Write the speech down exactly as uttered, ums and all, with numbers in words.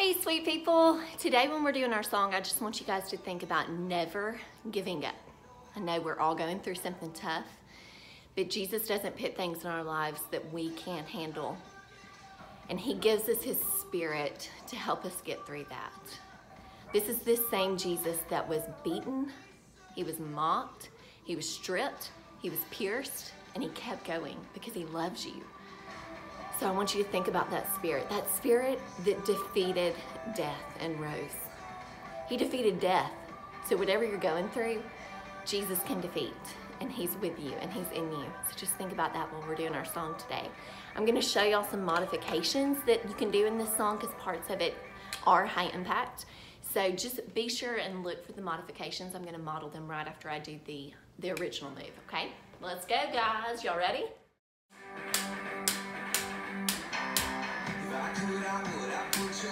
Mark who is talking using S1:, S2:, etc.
S1: Hey, sweet people. Today when we're doing our song, I just want you guys to think about never giving up. I know we're all going through something tough, but Jesus doesn't put things in our lives that we can't handle. And he gives us his spirit to help us get through that. This is this same Jesus that was beaten, he was mocked, he was stripped, he was pierced, and he kept going because he loves you. So I want you to think about that spirit, that spirit that defeated death and rose. He defeated death. So whatever you're going through, Jesus can defeat, and he's with you and he's in you. So just think about that while we're doing our song today. I'm gonna show y'all some modifications that you can do in this song because parts of it are high impact. So just be sure and look for the modifications. I'm gonna model them right after I do the, the original move, okay? Let's go, guys. Y'all ready?
S2: I could, I would, I put you